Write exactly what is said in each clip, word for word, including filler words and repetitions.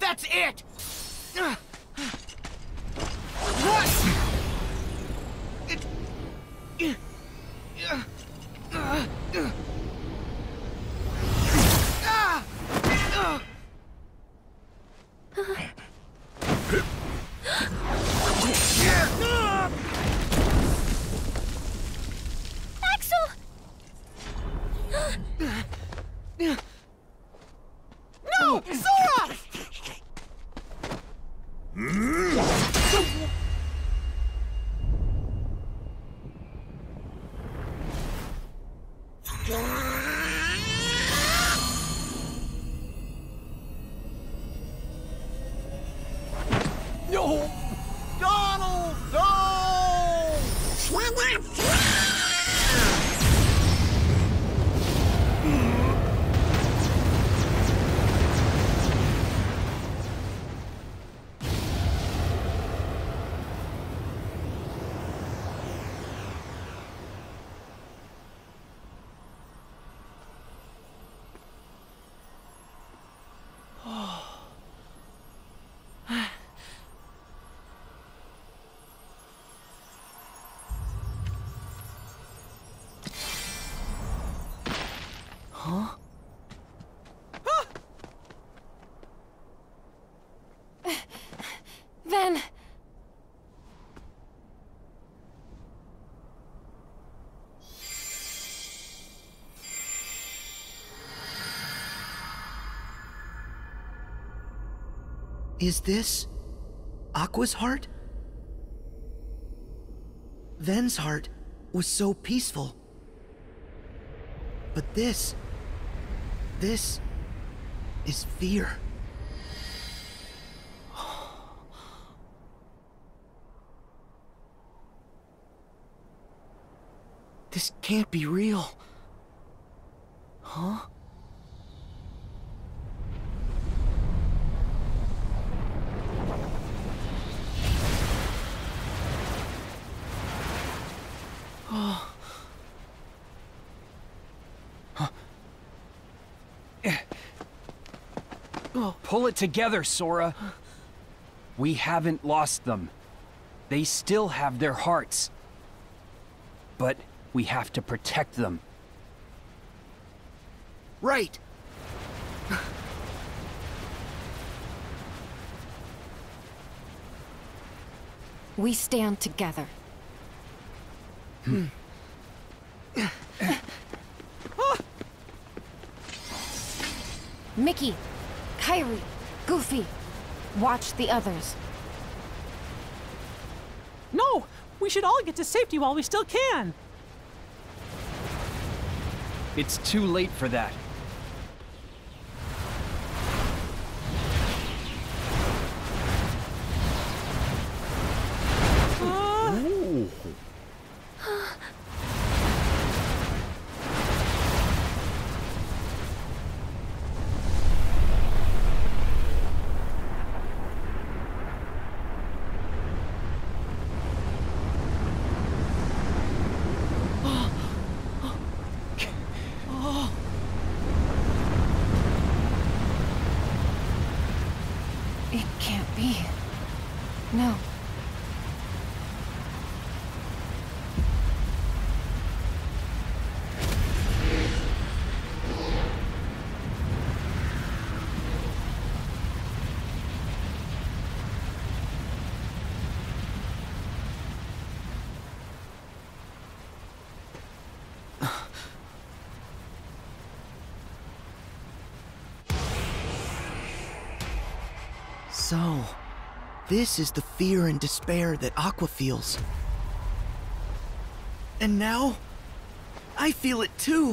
That's it! What? It... Axel! No! Sora! No! Donald! No! Huh? Ven. Is this Aqua's heart? Ven's heart was so peaceful. But this... this... is fear. This can't be real. Huh? Oh. Pull it together, Sora. We haven't lost them. They still have their hearts. But we have to protect them. Right. We stand together. Hmm. Mickey, Kyrie, Goofy, watch the others. No! We should all get to safety while we still can! It's too late for that. It can't be. No. So, this is the fear and despair that Aqua feels. And now, I feel it too.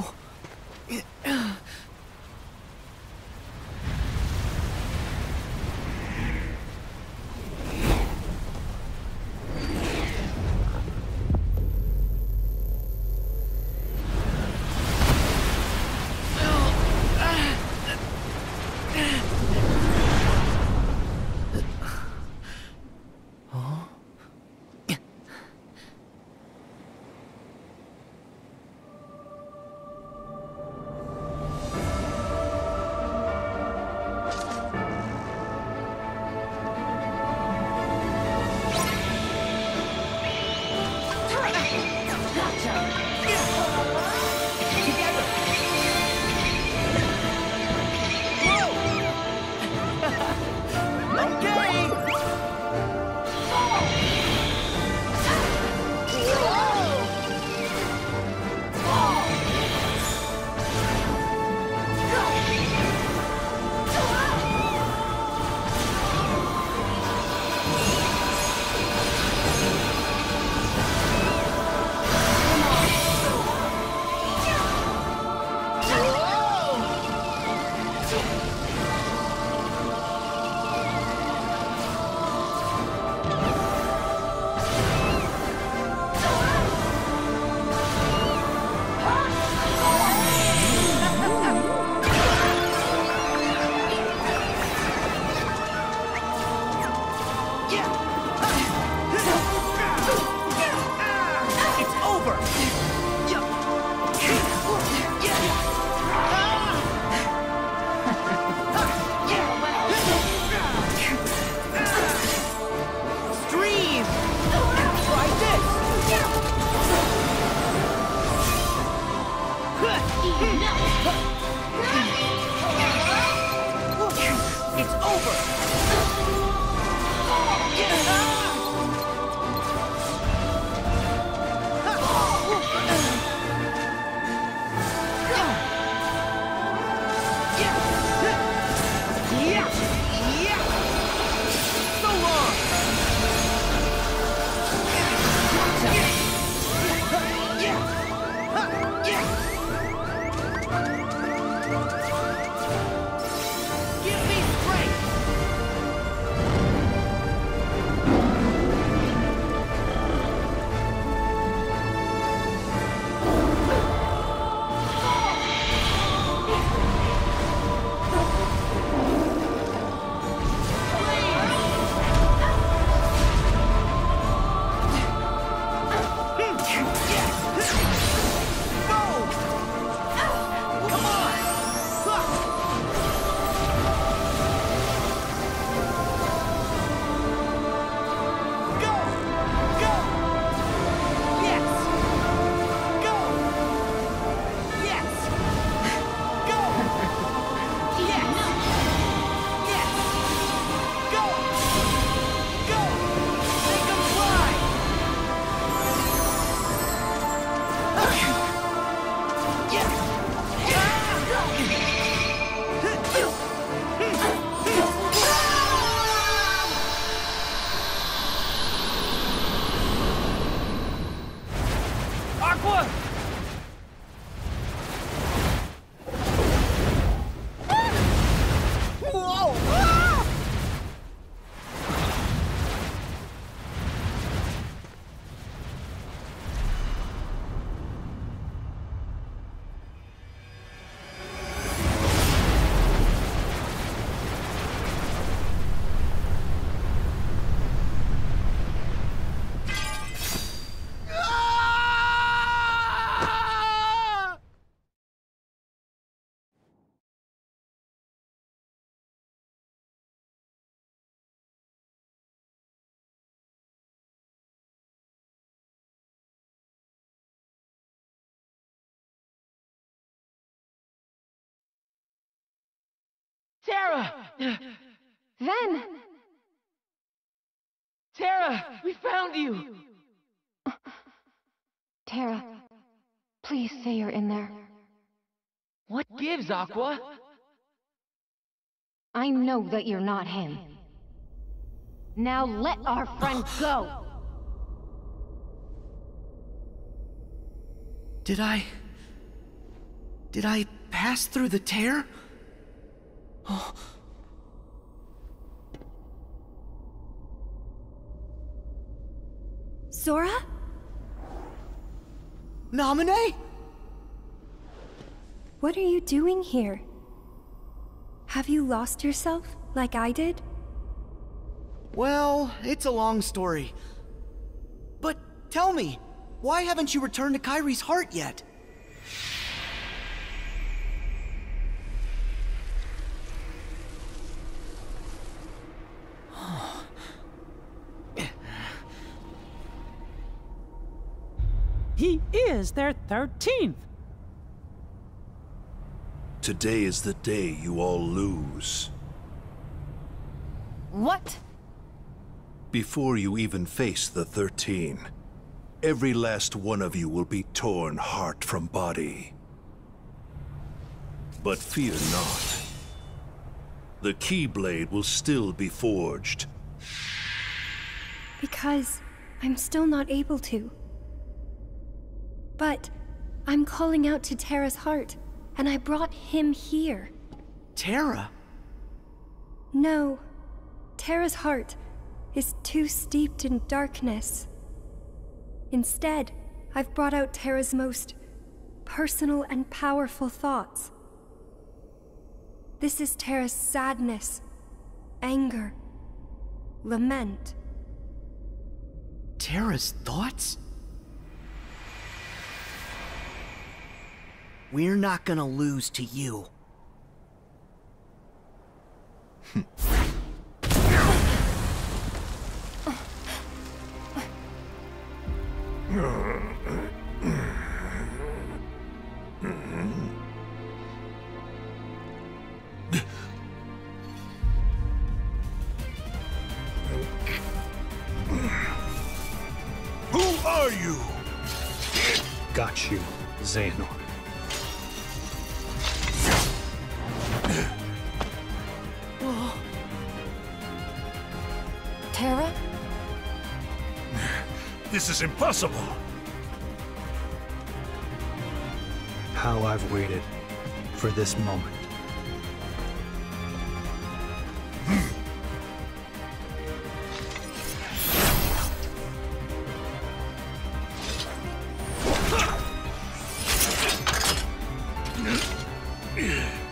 Aqua! Whoa! Ah! Tara! Ven! Tara, we found you! Tara, please say you're in there. What gives, Aqua? I know that you're not him. Now let our friend go! Did I... Did I pass through the tear? Oh. Sora? Naminé? What are you doing here? Have you lost yourself, like I did? Well, it's a long story. But tell me, why haven't you returned to Kairi's heart yet? He is their thirteenth. Today is the day you all lose. What? Before you even face the thirteen, every last one of you will be torn heart from body. But fear not. The Keyblade will still be forged. Because I'm still not able to. But I'm calling out to Terra's heart, and I brought him here. Terra? No, Terra's heart is too steeped in darkness. Instead, I've brought out Terra's most personal and powerful thoughts. This is Terra's sadness, anger, lament. Terra's thoughts? We're not gonna lose to you. are you? Got you, Xehanort. Terra? This is impossible. How I've waited for this moment. Yeah.